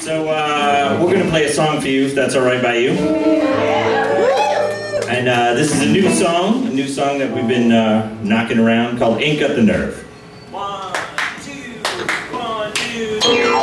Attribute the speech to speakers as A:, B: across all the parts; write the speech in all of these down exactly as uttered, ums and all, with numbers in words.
A: So uh, we're gonna play a song for you, if that's all right by you. And uh, this is a new song, a new song that we've been uh, knocking around called "Ain't Got the Nerve."
B: One, two, one, two, three.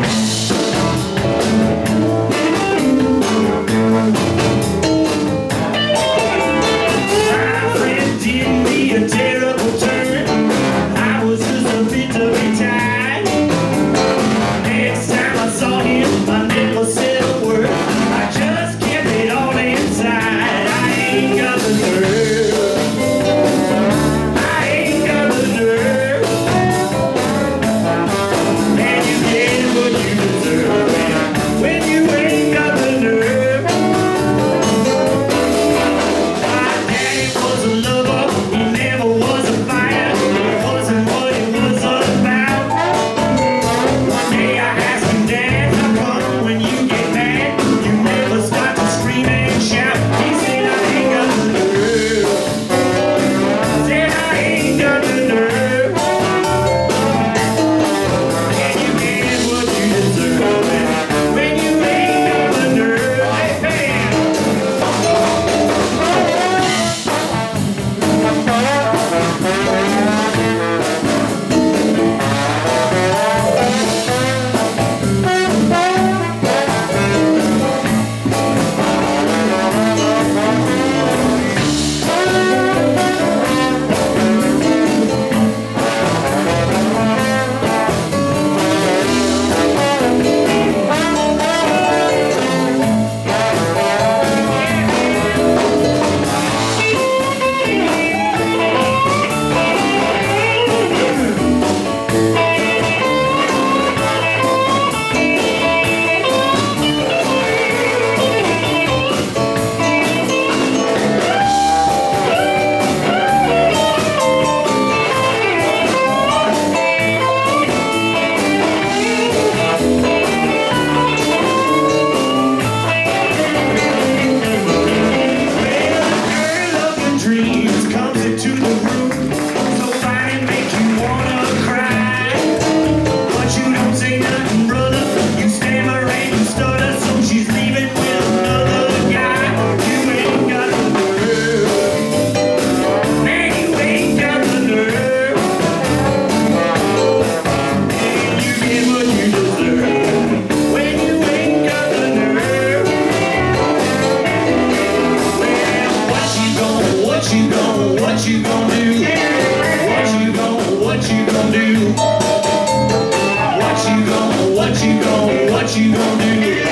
B: What you gonna do? What you gonna, what you gonna do? What you gonna, what you gonna, what you gonna do?